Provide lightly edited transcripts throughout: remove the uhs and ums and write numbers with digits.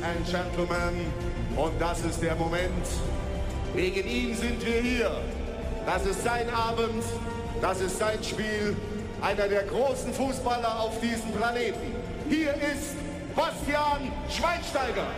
ein Gentleman und das ist der Moment. Wegen ihm sind wir hier. Das ist sein Abend, das ist sein Spiel. Einer der großen Fußballer auf diesem Planeten. Hier ist Bastian Schweinsteiger.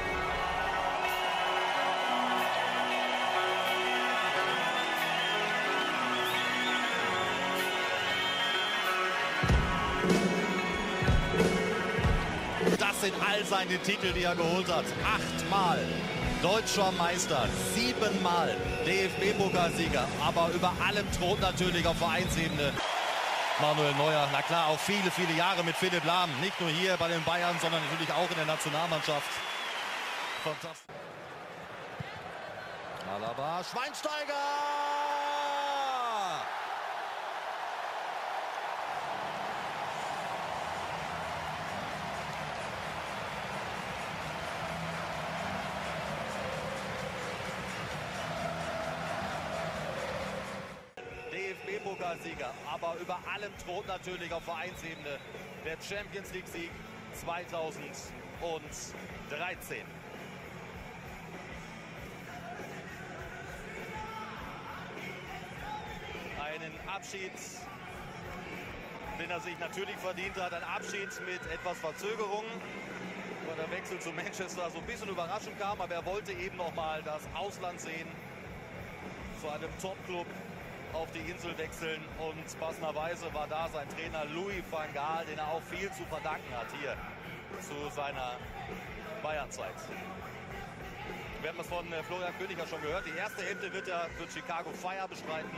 Das sind all seine Titel, die er geholt hat. 8-mal Deutscher Meister, 7-mal DFB-Pokalsieger, aber über allem thront natürlich auf Vereinsebene Manuel Neuer. Na klar, auch viele, viele Jahre mit Philipp Lahm. Nicht nur hier bei den Bayern, sondern natürlich auch in der Nationalmannschaft. Fantastisch. Alaba, Schweinsteiger! DFB-Pokalsieger, aber über allem thront natürlich auf Vereinsebene der Champions League-Sieg 2013. Einen Abschied, den er sich natürlich verdient hat, ein Abschied mit etwas Verzögerung, weil der Wechsel zu Manchester so ein bisschen überraschend kam, aber er wollte eben noch mal das Ausland sehen, zu einem Top-Club auf die Insel wechseln und passenderweise war da sein Trainer Louis van Gaal, den er auch viel zu verdanken hat hier zu seiner Bayern-Zeit. Wir haben das von Florian König ja schon gehört. Die erste Hälfte wird er für Chicago Fire bestreiten.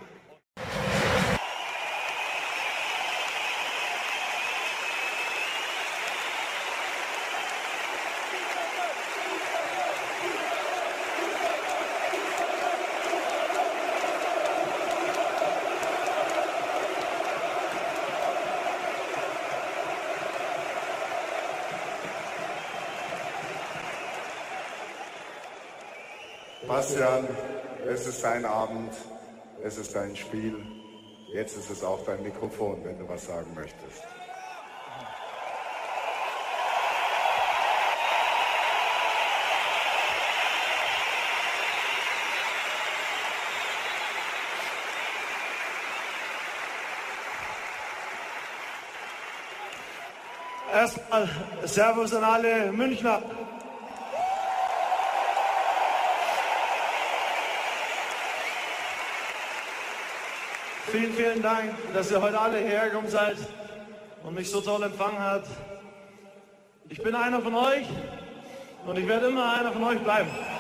Bastian, es ist dein Abend, es ist dein Spiel. Jetzt ist es auch dein Mikrofon, wenn du was sagen möchtest. Erstmal Servus an alle Münchner. Vielen, vielen Dank, dass ihr heute alle hergekommen seid und mich so toll empfangen habt. Ich bin einer von euch und ich werde immer einer von euch bleiben.